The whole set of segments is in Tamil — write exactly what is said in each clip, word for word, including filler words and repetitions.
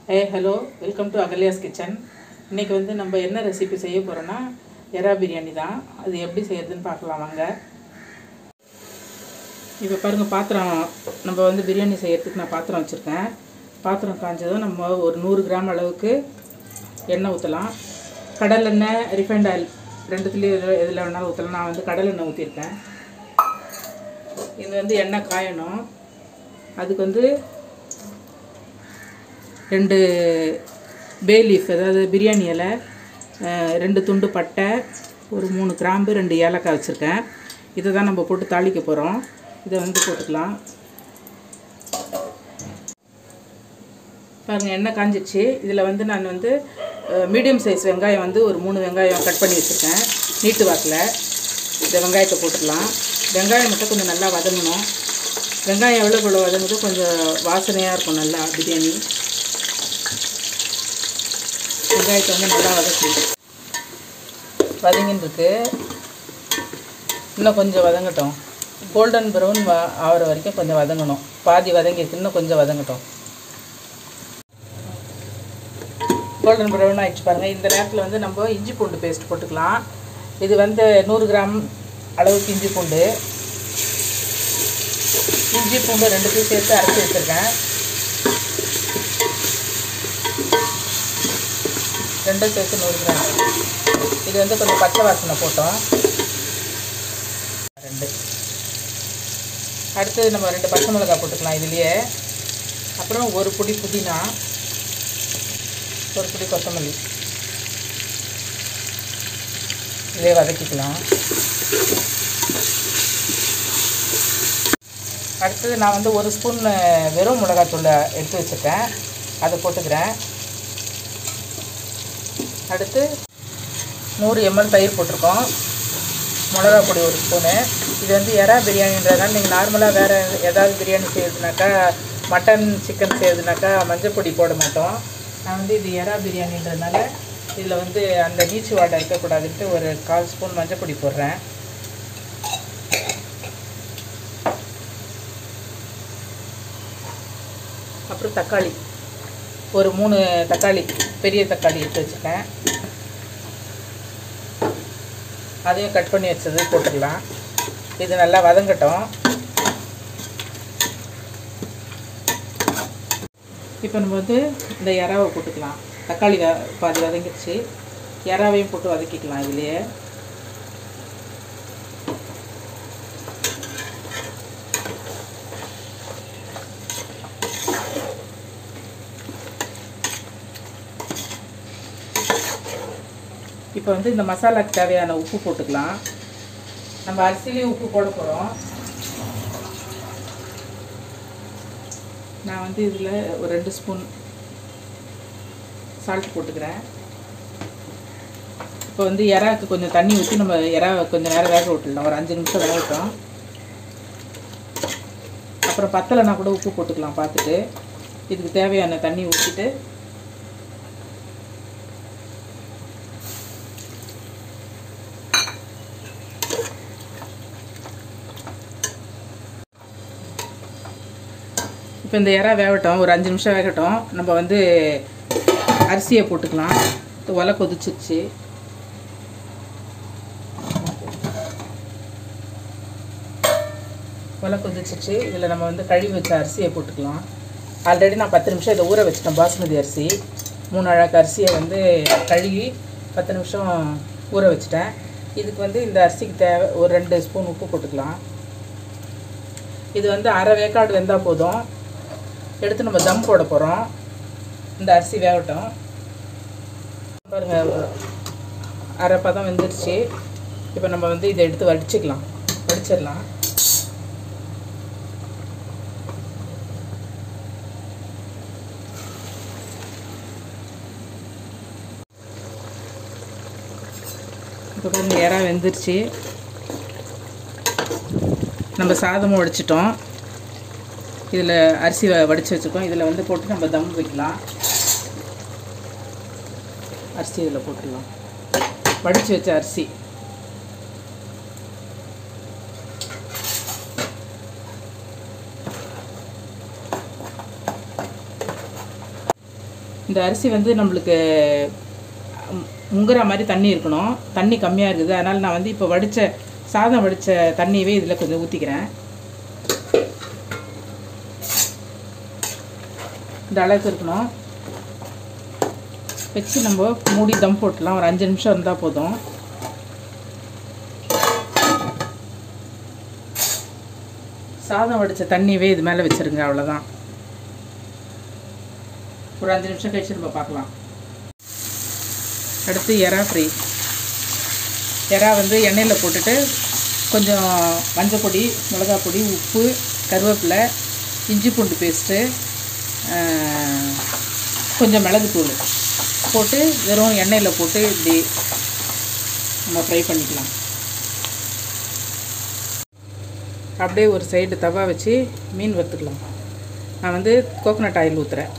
Hey, hello, welcome to Agalia's Kitchen. இன்னைக்கு வந்து நம்ம என்ன ரெசிபி செய்ய போறோம்னா எறா பிரியாணி தான். அது எப்படி செய்யறதுன்னு பார்க்கலாம் வாங்க. இப்போ பாருங்க பாத்திரம் நம்ம வந்து பிரியாணி செய்யறதுக்கு நான் பாத்திரம் வச்சிருக்கேன். பாத்திரம் காஞ்சதும் நம்ம ஒரு நூறு கிராம் அளவுக்கு எண்ணெய் ஊற்றலாம். கடலெண்ணெய், ரிஃபைண்ட் ஆயில் ரெண்டுத்துலேயும் எதில் வேணாலும் ஊற்றலாம். நான் வந்து கடலெண்ணெய் ஊற்றிருக்கேன். இது வந்து எண்ணெய் காயணும். அதுக்கு வந்து ரெண்டு பே லீஃப், அதாவது பிரியாணி இலை, ரெண்டு துண்டு பட்டை, ஒரு மூணு கிராம்பு, ரெண்டு ஏலக்காய் வச்சுருக்கேன். இதை தான் நம்ம போட்டு தாளிக்க போகிறோம். இதை வந்து போட்டுக்கலாம். பாருங்கள், எண்ணெய் காஞ்சிச்சு. இதில் வந்து நான் வந்து மீடியம் சைஸ் வெங்காயம் வந்து ஒரு மூணு வெங்காயம் கட் பண்ணி வச்சுருக்கேன் நீட்டு வாக்கில். இந்த வெங்காயத்தை போட்டுக்கலாம். வெங்காயம் மட்டும் கொஞ்சம் நல்லா வதங்கணும். வெங்காயம் எவ்வளோ எவ்வளோ வதங்குதோ கொஞ்சம் வாசனையாக இருக்கும் நல்லா பிரியாணி. வெங்காயத்தை வந்து நல்லா வதக்கி வதங்கின்னு இருக்கு. இன்னும் கொஞ்சம் வதங்கட்டும். கோல்டன் ப்ரௌன் வ ஆகிற வரைக்கும் கொஞ்சம் வதங்கணும். பாதி வதங்கிருக்கு, இன்னும் கொஞ்சம் வதங்கட்டும். கோல்டன் ப்ரௌன் ஆகிடுச்சு பாருங்கள். இந்த நேரத்தில் வந்து நம்ம இஞ்சி பூண்டு பேஸ்ட் போட்டுக்கலாம். இது வந்து நூறு கிராம் அளவுக்கு இஞ்சி பூண்டு இஞ்சி பூண்டு ரெண்டுத்தையும் சேர்த்து அரைச்சி வச்சுருக்கேன். ரெண்டும் சேர்த்து நூறு கிராம். இது வந்து கொஞ்சம் பச்சை வாசனை போட்டோம். ரெண்டு அடுத்தது நம்ம ரெண்டு பச்சை மிளகாய் போட்டுக்கலாம் இதுலேயே. அப்புறம் ஒரு புடி புதினா, ஒரு புடி கொத்தமல்லி இதே வதக்கிக்கலாம். அடுத்தது நான் வந்து ஒரு ஸ்பூன் வெறும் மிளகாத்தூள் எடுத்து வச்சுருக்கேன், அதை போட்டுக்கிறேன். அடுத்து நூறு எம்எல் தயிர் போட்டிருக்கோம். மிளகா பொடி ஒரு ஸ்பூனு. இது வந்து எறா பிரியாணின்றதுனால நீங்கள் நார்மலாக வேறு ஏதாவது பிரியாணி செய்யறதுனாக்கா, மட்டன் சிக்கன் செய்யறதுனாக்கா மஞ்சள் பொடி போட மாட்டோம். நான் வந்து இது எறா பிரியாணின்றதுனால இதில் வந்து அந்த நீச்சு வாடை இருக்கக்கூடாதுன்ட்டு ஒரு கால் ஸ்பூன் மஞ்சள் பொடி போடுறேன். அப்புறம் தக்காளி ஒரு மூணு தக்காளி, பெரிய தக்காளி எடுத்து வச்சுருக்கேன். அதையும் கட் பண்ணி வச்சது போட்டுடலாம். இது நல்லா வதங்கட்டும். இப்போ நம்ம வந்து இந்த எறாவை போட்டுக்கலாம். தக்காளி பாதி வதங்கிடுச்சு. எறாவையும் போட்டு வதக்கிக்கலாம் இதுலேயே. இப்போ வந்து இந்த மசாலாக்கு தேவையான உப்பு போட்டுக்கலாம். நம்ம அரிசிலையும் உப்பு போட போகிறோம். நான் வந்து இதில் ஒரு ரெண்டு ஸ்பூன் சால்ட் போட்டுக்கிறேன். இப்போ வந்து எறாவுக்கு கொஞ்சம் தண்ணி ஊற்றி நம்ம எறாவை கொஞ்சம் நேரம் வேக விட்டுடலாம். ஒரு அஞ்சு நிமிஷம் வேகட்டும். அப்புறம் பத்தலைனா கூட உப்பு போட்டுக்கலாம் பார்த்துட்டு. இதுக்கு தேவையான தண்ணி ஊற்றிட்டு இப்போ இந்த எறா வேகட்டும், ஒரு அஞ்சு நிமிஷம் வேகட்டும். நம்ம வந்து அரிசியை போட்டுக்கலாம். ஒலை கொதிச்சிருச்சு. ஒலை கொதிச்சிருச்சு. இதில் நம்ம வந்து கழுவி வச்ச அரிசியை போட்டுக்கலாம். ஆல்ரெடி நான் பத்து நிமிஷம் இதை ஊற வச்சிட்டேன். பாஸ்மதி அரிசி மூணு அழகு அரிசியை வந்து கழுவி பத்து நிமிஷம் ஊற வச்சிட்டேன். இதுக்கு வந்து இந்த அரிசிக்கு தேவை ஒரு ரெண்டு ஸ்பூன் உப்பு போட்டுக்கலாம். இது வந்து அரை வேக்காடு வெந்தால் போதும். எடுத்து நம்ம தம் போட போகிறோம். இந்த அரிசி வேகட்டும். பாருங்கள், அரை பதம் வெந்துருச்சு. இப்போ நம்ம வந்து இதை எடுத்து வடிச்சிக்கலாம். வடிச்சிடலாம். இப்போ பாருங்கள், எறா வெந்துருச்சு. நம்ம சாதமும் வடிச்சிட்டோம். இதில் அரிசி வடித்து வச்சுருக்கோம். இதில் வந்து போட்டு நம்ம தம் வைக்கலாம். அரிசி இதில் போட்டுடலாம். வடித்து வச்ச அரிசி இந்த அரிசி வந்து நம்மளுக்கு முங்குற மாதிரி தண்ணி இருக்கணும். தண்ணி கம்மியாக இருக்குது. அதனால் நான் வந்து இப்போ வடித்த சாதம் வடித்த தண்ணியவே இதில் கொஞ்சம் ஊற்றிக்கிறேன். இந்த அளவுக்கு இருக்கணும். வச்சு நம்ம மூடி தம் போட்டுலாம். ஒரு அஞ்சு நிமிஷம் இருந்தால் போதும். சாதம் வடித்த தண்ணியவே இது மேலே வச்சுருங்க. அவ்வளோதான். ஒரு அஞ்சு நிமிஷம் கழிச்சு நம்ம பார்க்கலாம். அடுத்து எறா ஃப்ரை. எறா வந்து எண்ணெயில் போட்டுட்டு கொஞ்சம் மஞ்சள் பொடி, மிளகாய் பொடி, உப்பு, கருவேப்பிலை, இஞ்சி பூண்டு பேஸ்ட்டு, கொஞ்சம் மிளகுத்தூள் போட்டு வெறும் எண்ணெயில் போட்டு இப்படி நம்ம ஃப்ரை பண்ணிக்கலாம். அப்படியே ஒரு சைடு தவா வச்சு மீன் வறுத்துக்கலாம். நான் வந்து கோகோனட் ஆயில் ஊற்றுறேன்.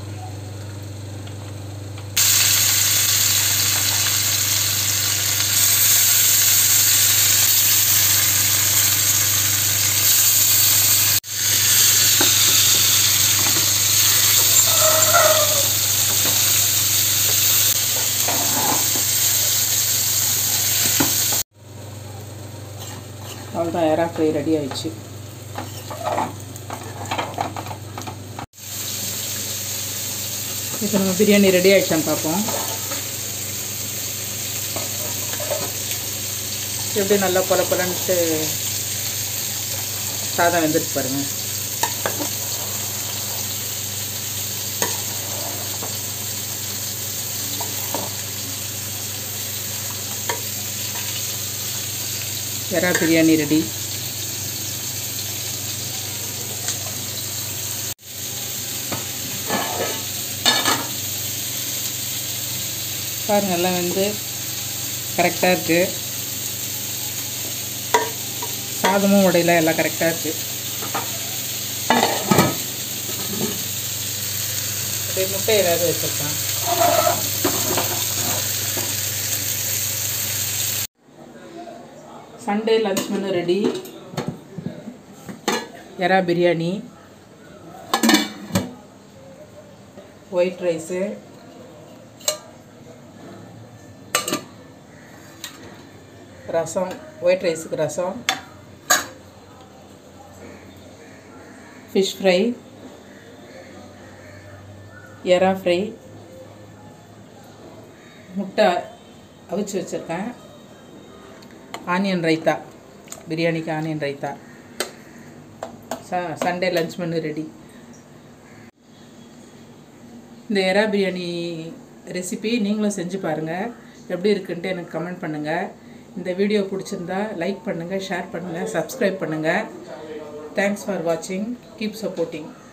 அவ்வளோதான், எறா ஃப்ரை ரெடி ஆயிடுச்சு. இப்போ நம்ம பிரியாணி ரெடி ஆகிடுச்சான்னு பார்ப்போம். எப்படி நல்லா பொல பொலன்ட்டு சாதம் வெந்துட்டு பாருங்கள். எறா பிரியாணி ரெடி. பாருங்கள், எல்லாம் வந்து கரெக்டாக இருக்குது. சாதமும் உடையில எல்லாம் கரெக்டாக இருக்குது. அப்படியே முட்டை ஏதாவது வச்சுருக்கேன். Sunday lunch menu ready. எறா biryani, white rice, rasam, white ரைஸுக்கு ரசம், ஃபிஷ் ஃப்ரை, எறா ஃப்ரை, முட்டை அவிச்சு வச்சுருக்கேன், ஆனியன் ரைத்தா, பிரியாணிக்கு ஆனியன் ரைத்தா. ச சண்டே லஞ்ச் மெனு ரெடி. இந்த எறா பிரியாணி ரெசிபி நீங்களும் செஞ்சு பாருங்கள். எப்படி இருக்குன்ட்டு எனக்கு கமெண்ட் பண்ணுங்கள். இந்த வீடியோ பிடிச்சிருந்தா லைக் பண்ணுங்கள், ஷேர் பண்ணுங்கள், சப்ஸ்கிரைப் பண்ணுங்கள். தேங்க்ஸ் ஃபார் வாட்சிங். Keep supporting.